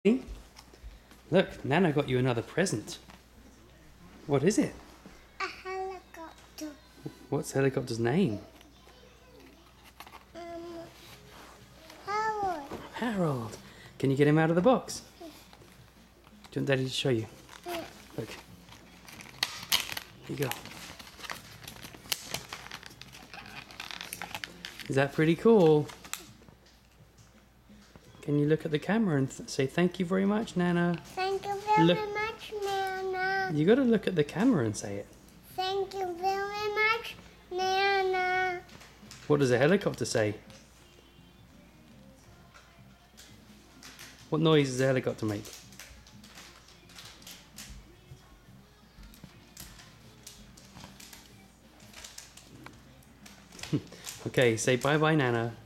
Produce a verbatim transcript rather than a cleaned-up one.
Look, Nana got you another present. What is it? A helicopter. What's the helicopter's name? Um, Harold. Harold. Can you get him out of the box? Do you want Daddy to show you? Yeah. Look. Here you go. Is that pretty cool? Can you look at the camera and th say thank you very much, Nana? Thank you very Look. much, Nana. You got to look at the camera and say it. Thank you very much, Nana. What does a helicopter say? What noise does a helicopter make? Okay, say bye bye, Nana.